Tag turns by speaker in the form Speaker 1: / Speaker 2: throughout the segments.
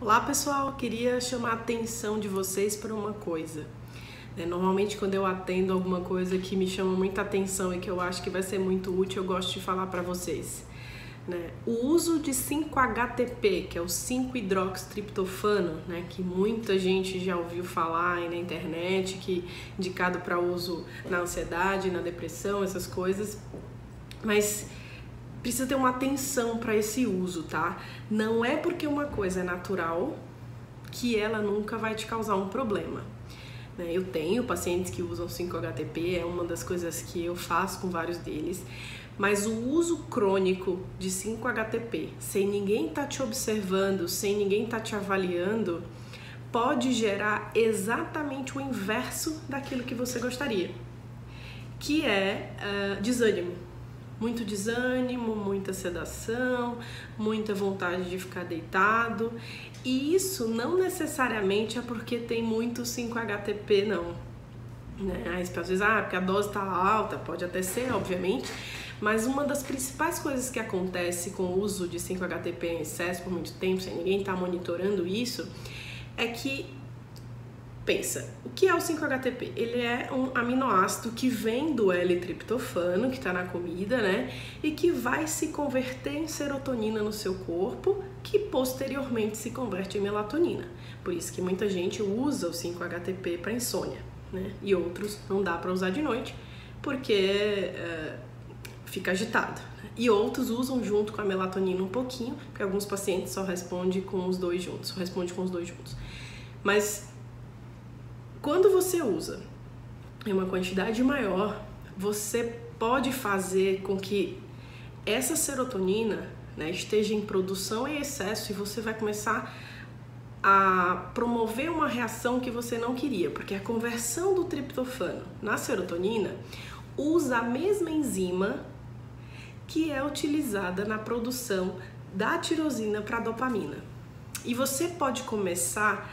Speaker 1: Olá pessoal, queria chamar a atenção de vocês para uma coisa. Normalmente quando eu atendo alguma coisa que me chama muita atenção e que eu acho que vai ser muito útil, eu gosto de falar para vocês. O uso de 5-HTP, que é o 5-hidroxitriptofano, que muita gente já ouviu falar aí na internet, que é indicado para uso na ansiedade, na depressão, essas coisas, mas precisa ter uma atenção para esse uso, tá? Não é porque uma coisa é natural que ela nunca vai te causar um problema. Eu tenho pacientes que usam 5-HTP, é uma das coisas que eu faço com vários deles, mas o uso crônico de 5-HTP, sem ninguém tá te observando, sem ninguém tá te avaliando, pode gerar exatamente o inverso daquilo que você gostaria, que é desânimo. Muito desânimo, muita sedação, muita vontade de ficar deitado. E isso não necessariamente é porque tem muito 5-HTP, não. Aí as pessoas dizem, porque a dose está alta, pode até ser, obviamente, mas uma das principais coisas que acontece com o uso de 5-HTP em excesso por muito tempo, sem ninguém estar monitorando isso, é que pensa, o que é o 5-HTP? Ele é um aminoácido que vem do L-triptofano, que está na comida, e que vai se converter em serotonina no seu corpo, que posteriormente se converte em melatonina. Por isso que muita gente usa o 5-HTP para insônia, e outros não dá para usar de noite, porque fica agitado. E outros usam junto com a melatonina um pouquinho, porque alguns pacientes só respondem com os dois juntos, Mas quando você usa em uma quantidade maior, você pode fazer com que essa serotonina esteja em produção em excesso e você vai começar a promover uma reação que você não queria, porque a conversão do triptofano na serotonina usa a mesma enzima que é utilizada na produção da tirosina para dopamina. E você pode começar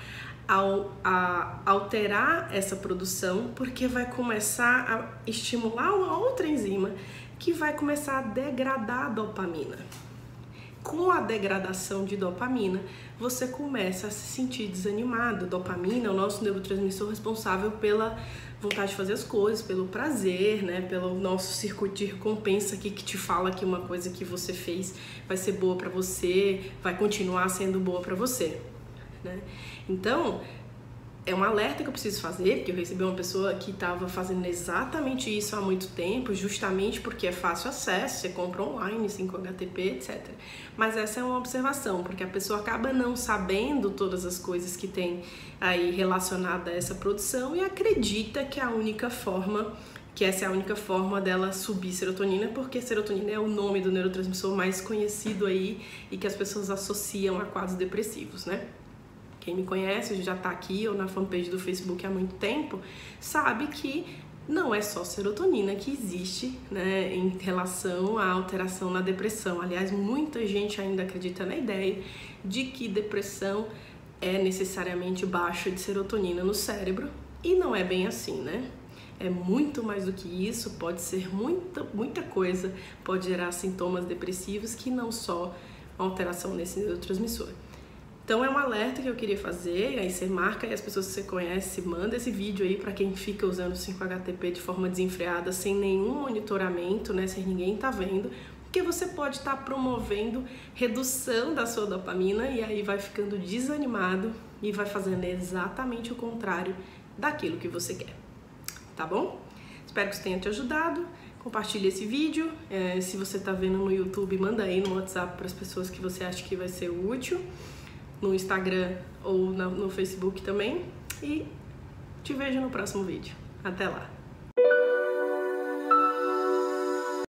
Speaker 1: a alterar essa produção, porque vai começar a estimular uma outra enzima que vai começar a degradar a dopamina. Com a degradação de dopamina, você começa a se sentir desanimado. Dopamina é o nosso neurotransmissor responsável pela vontade de fazer as coisas, pelo prazer, pelo nosso circuito de recompensa aqui que te fala que uma coisa que você fez vai ser boa para você, vai continuar sendo boa para você. Então, é um alerta que eu preciso fazer, porque eu recebi uma pessoa que estava fazendo exatamente isso há muito tempo, justamente porque é fácil acesso, você compra online, 5-HTP, etc. Mas essa é uma observação, porque a pessoa acaba não sabendo todas as coisas que tem aí relacionada a essa produção e acredita que essa é a única forma dela subir serotonina, porque serotonina é o nome do neurotransmissor mais conhecido aí e que as pessoas associam a quadros depressivos, Quem me conhece, já está aqui ou na fanpage do Facebook há muito tempo, sabe que não é só serotonina que existe em relação à alteração na depressão. Aliás, muita gente ainda acredita na ideia de que depressão é necessariamente baixa de serotonina no cérebro e não é bem assim, É muito mais do que isso, pode ser muita coisa, pode gerar sintomas depressivos que não só alteração nesse neurotransmissor. Então é um alerta que eu queria fazer, aí você marca e as pessoas que você conhece, manda esse vídeo aí para quem fica usando 5-HTP de forma desenfreada, sem nenhum monitoramento, sem ninguém tá vendo, porque você pode estar promovendo redução da sua dopamina e aí vai ficando desanimado e vai fazendo exatamente o contrário daquilo que você quer, tá bom? Espero que isso tenha te ajudado. Compartilhe esse vídeo, se você tá vendo no YouTube, manda aí no WhatsApp para as pessoas que você acha que vai ser útil, no Instagram ou no Facebook também, e te vejo no próximo vídeo. Até lá!